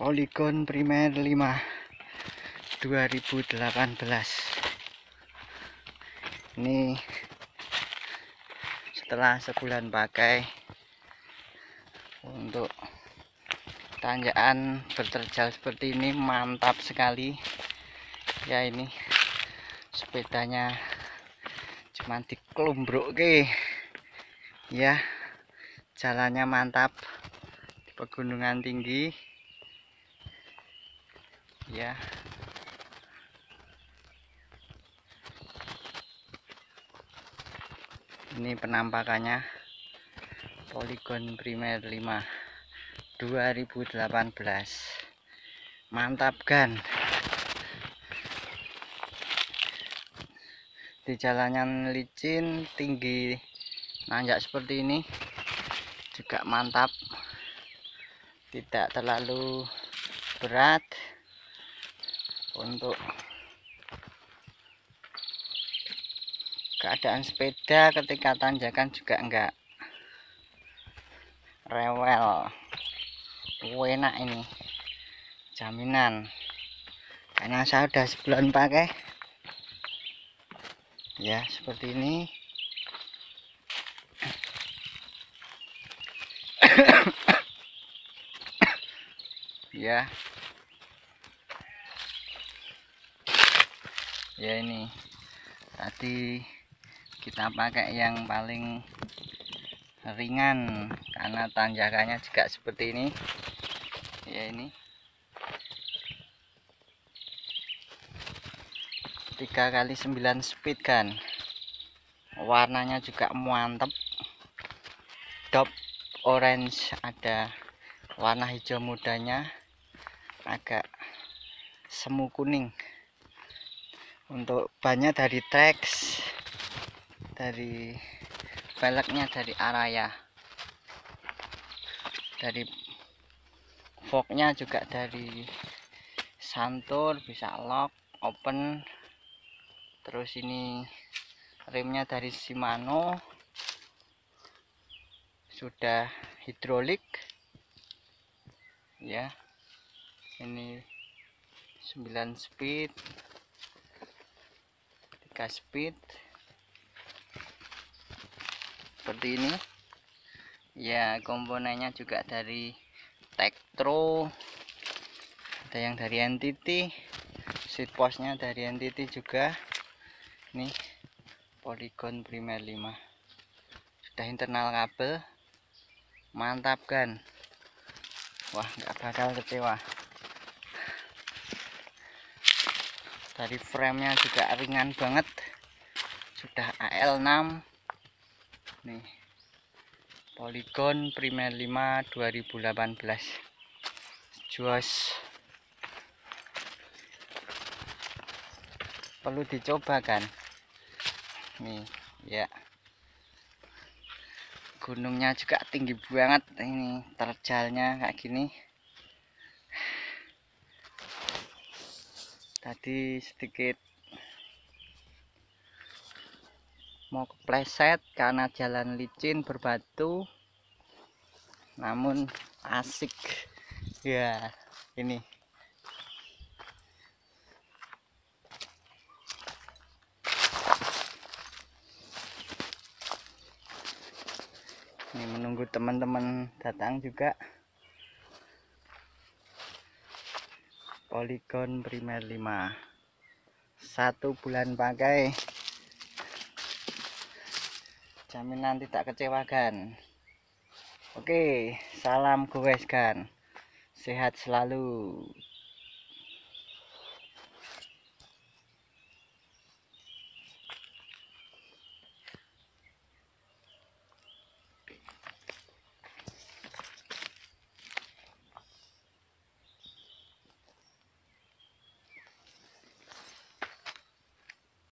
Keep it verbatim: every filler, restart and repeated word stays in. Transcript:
Polygon Primer lima dua ribu delapan belas. Ini setelah sebulan pakai, untuk tanjakan berterjal seperti ini mantap sekali ya. Ini sepedanya cuma dikelumbruk ke ya, jalannya mantap di pegunungan tinggi ya. Ini penampakannya Polygon Primer lima dua ribu delapan belas. Mantap kan? Di jalanan licin tinggi nanjak seperti ini juga mantap, tidak terlalu berat. Untuk keadaan sepeda ketika tanjakan juga enggak rewel, enak ini, jaminan, karena saya udah sebulan pakai ya. Seperti ini ya ya. Ini tadi kita pakai yang paling ringan karena tanjakannya juga seperti ini ya. Ini tiga kali sembilan speed kan, warnanya juga mantap, top orange, ada warna hijau mudanya, agak semu kuning. Untuk bannya dari Trax, dari velgnya dari Araya, dari fognya juga dari Santur, bisa lock open. Terus ini remnya dari Shimano, sudah hidrolik ya. Ini sembilan speed, tiga speed seperti ini ya. Komponennya juga dari Tektro, ada yang dari N T T, seat postnya dari N T T juga. Ini Polygon Primer lima, sudah internal kabel, mantap kan? Wah, nggak bakal kecewa. Dari framenya juga ringan banget, sudah A L enam. Nih, Polygon Primer lima dua ribu delapan belas, jos, perlu dicoba kan? Nih ya, gunungnya juga tinggi banget, ini terjalnya kayak gini. Tadi sedikit mau kepleset karena jalan licin berbatu, namun asik ya. Ini ini menunggu teman-teman datang juga. Polygon Primer lima, satu bulan pakai, jaminan tidak kecewakan. Oke, salam goes kan, sehat selalu.